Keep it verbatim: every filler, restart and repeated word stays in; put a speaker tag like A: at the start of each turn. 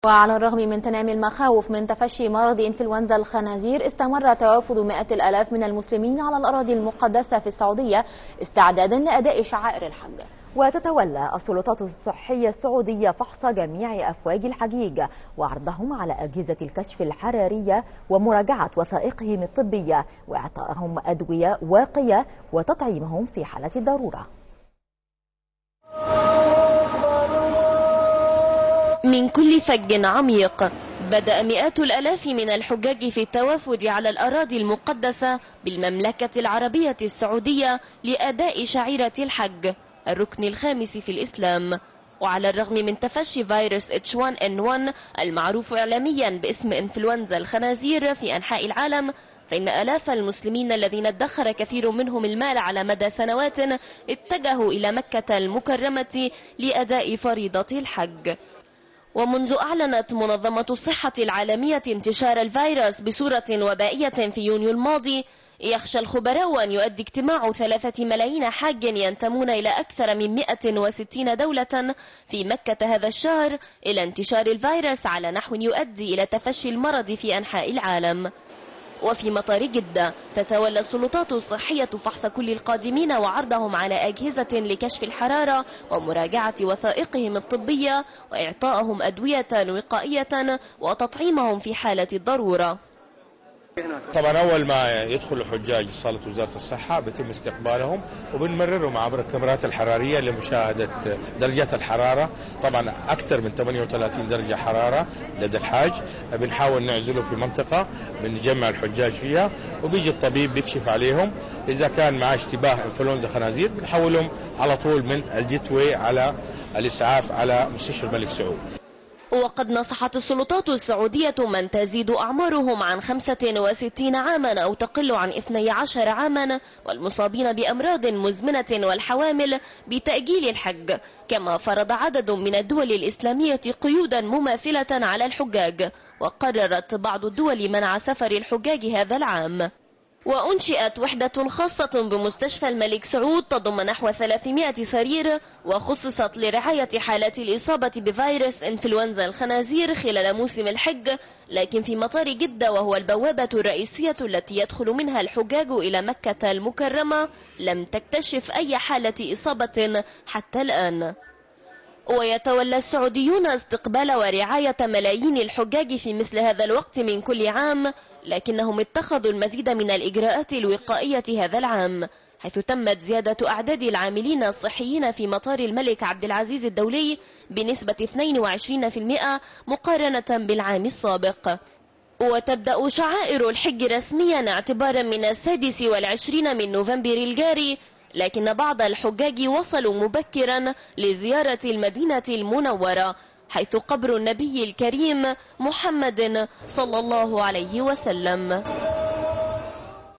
A: وعلى الرغم من تنامي المخاوف من تفشي مرض إنفلونزا الخنازير، استمر توافد مئات الآلاف من المسلمين على الأراضي المقدسة في السعودية استعدادا لأداء شعائر الحج.
B: وتتولى السلطات الصحية السعودية فحص جميع أفواج الحجيج وعرضهم على أجهزة الكشف الحرارية ومراجعة وثائقهم الطبية وإعطائهم أدوية واقية وتطعيمهم في حالة الضرورة.
C: من كل فج عميق بدأ مئات الآلاف من الحجاج في التوافد على الأراضي المقدسة بالمملكة العربية السعودية لأداء شعيرة الحج، الركن الخامس في الإسلام. وعلى الرغم من تفشي فيروس إتش واحد إن واحد المعروف إعلاميا باسم إنفلونزا الخنازير في أنحاء العالم، فإن آلاف المسلمين الذين ادخر كثير منهم المال على مدى سنوات اتجهوا إلى مكة المكرمة لأداء فريضة الحج. ومنذ أعلنت منظمة الصحة العالمية انتشار الفيروس بصورة وبائية في يونيو الماضي، يخشى الخبراء أن يؤدي اجتماع ثلاثة ملايين حاج ينتمون إلى أكثر من مئة وستين دولة في مكة هذا الشهر إلى انتشار الفيروس على نحو يؤدي إلى تفشي المرض في أنحاء العالم. وفي مطار جدة تتولى السلطات الصحية فحص كل القادمين وعرضهم على أجهزة لكشف الحرارة ومراجعة وثائقهم الطبية وإعطائهم أدوية وقائية وتطعيمهم في حالة الضرورة.
D: طبعا أول ما يدخل الحجاج صالة وزارة الصحة بيتم استقبالهم وبنمررهم عبر الكاميرات الحرارية لمشاهدة درجات الحرارة. طبعا أكثر من ثمانية وثلاثين درجة حرارة لدى الحاج، بنحاول نعزله في منطقة بنجمع الحجاج فيها، وبيجي الطبيب بيكشف عليهم. إذا كان معاه اشتباه انفلونزا خنازير بنحولهم على طول من الجيت واي على الإسعاف على مستشفى الملك سعود.
C: وقد نصحت السلطات السعودية من تزيد أعمارهم عن خمسة وستين عاما أو تقل عن اثني عشر عاما والمصابين بأمراض مزمنة والحوامل بتأجيل الحج، كما فرض عدد من الدول الإسلامية قيودا مماثلة على الحجاج، وقررت بعض الدول منع سفر الحجاج هذا العام. وأنشئت وحدة خاصة بمستشفى الملك سعود تضم نحو ثلاثمئة سرير وخصصت لرعاية حالات الإصابة بفيروس إنفلونزا الخنازير خلال موسم الحج، لكن في مطار جدة وهو البوابة الرئيسية التي يدخل منها الحجاج إلى مكة المكرمة لم تكتشف أي حالة إصابة حتى الآن. ويتولى السعوديون استقبال ورعاية ملايين الحجاج في مثل هذا الوقت من كل عام، لكنهم اتخذوا المزيد من الإجراءات الوقائية هذا العام، حيث تمت زيادة أعداد العاملين الصحيين في مطار الملك عبد العزيز الدولي بنسبة اثنين وعشرين بالمئة مقارنة بالعام السابق. وتبدأ شعائر الحج رسميا اعتبارا من السادس والعشرين من نوفمبر الجاري، لكن بعض الحجاج وصلوا مبكرا لزيارة المدينة المنورة حيث قبر النبي الكريم محمد صلى الله عليه وسلم.